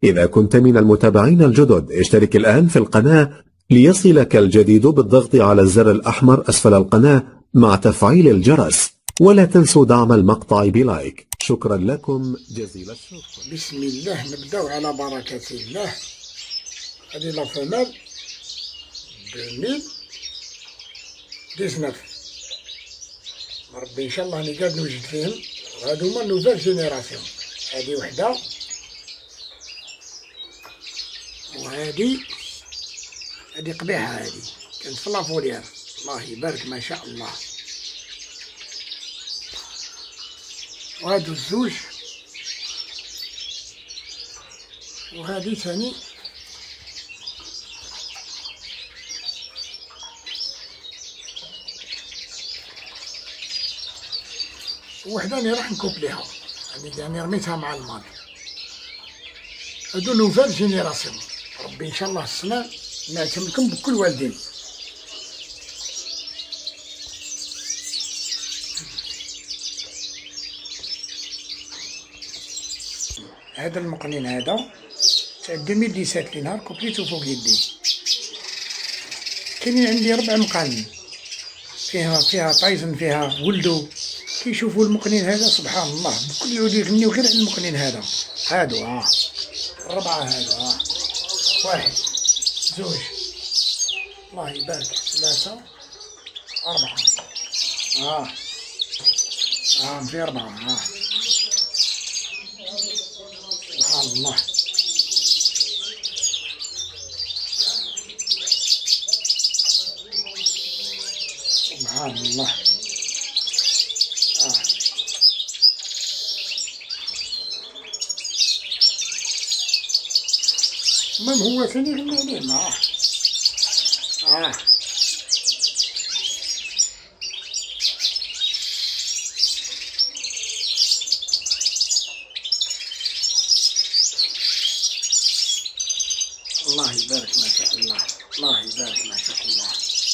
إذا كنت من المتابعين الجدد اشترك الآن في القناة ليصلك الجديد بالضغط على الزر الأحمر أسفل القناة مع تفعيل الجرس، ولا تنسوا دعم المقطع بلايك. شكرا لكم جزيل الشكر. بسم الله، نبداو على بركة الله. هذه لا فمال 2019 ربي ان شاء الله راني قاعد نوجد فيهم. هادو هما نوفيل جينيراسيون. هادي وحده وهادي قبيحه. هادي كانت في لافوليير، الله يبارك ما شاء الله. وهادو الزوج، وهادي ثاني وحده راني راح نكوبليها، يعني رميتها مع المال. هادو نوفيل جينيراسيون. ربي ان شاء الله السنه نعتمدكم بكل والدين. هذا المقنين هذا تاع 2017 اللي نهار كوبليتو فوق يدي. كاينين عندي 4 مقانين، فيها طايزن، فيها ولدو. كيشوفوا المقنين هذا سبحان الله بكل يعود يغنيو غير على المقنين هذا. هادو 4 هادو 1 2 الله يبارك 3 4 في 4 سبحان الله. سبحان الله. المهم هو ثاني غنى عليه الله يبارك ما شاء الله. الله يبارك ما شاء الله.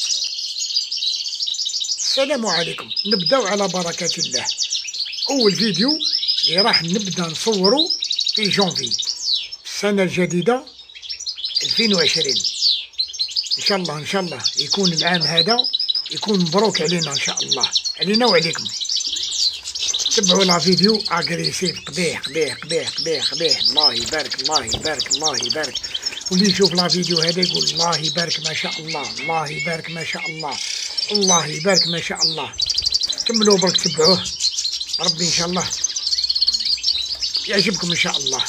السلام عليكم. نبداو على بركة الله. أول فيديو اللي راح نبدا نصورو في جونفي السنة الجديدة 2020. إن شاء الله يكون العام هذا يكون مبروك علينا إن شاء الله، علينا وعليكم. تبعوا لا فيديو اغريسيف قبيح قبيح قبيح قبيح قبيح. الله يبارك الله يبارك الله يبارك. واللي يشوف لا فيديو هذا يقول الله يبارك ما شاء الله، الله يبارك ما شاء الله، الله يبارك ما شاء الله. كملوا برك تبعوه، ربي إن شاء الله يعجبكم إن شاء الله.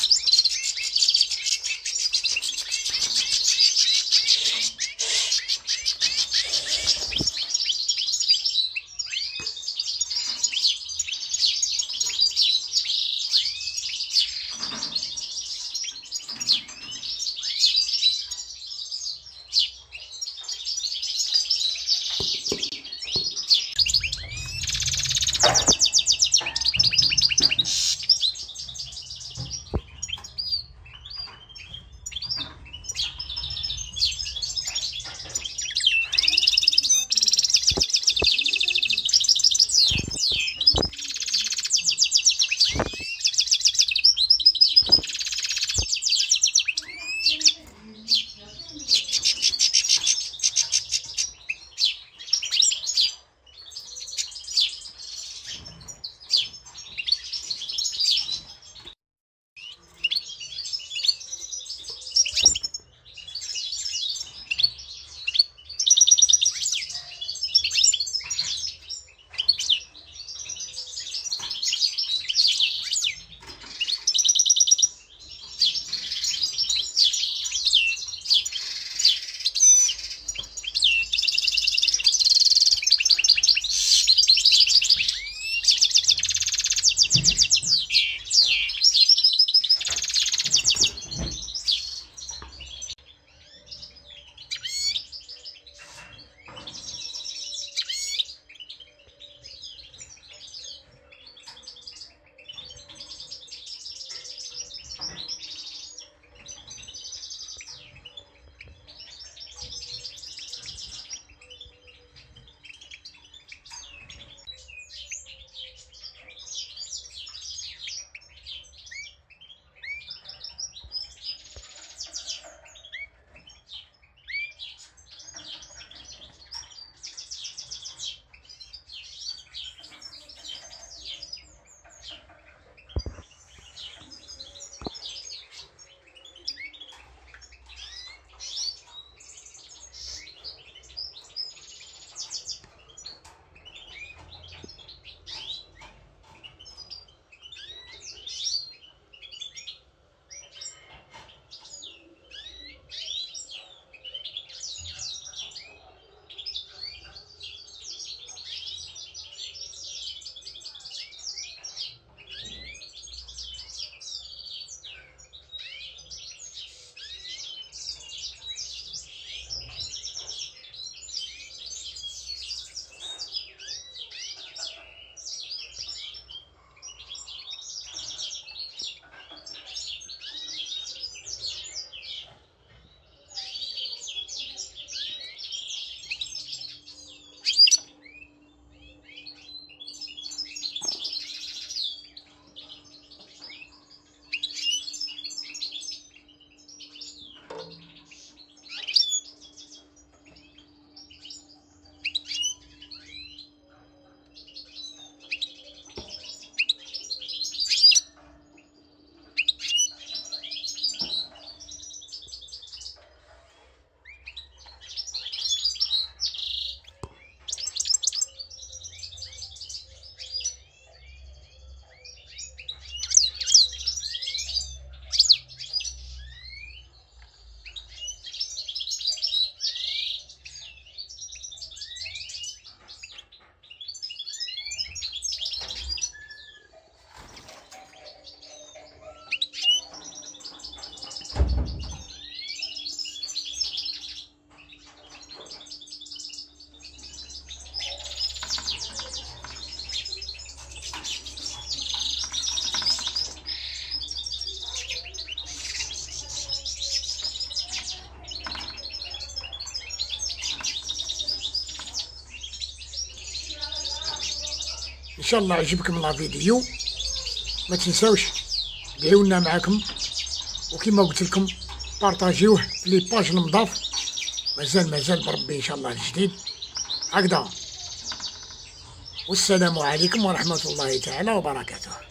ان شاء الله عجبكم لا فيديو، ما تنساوش دعيونا معاكم، وكما قلت لكم بارطاجيوه في لي باج المضاف. مازال بربي ان شاء الله الجديد هكذا. والسلام عليكم ورحمة الله تعالى وبركاته.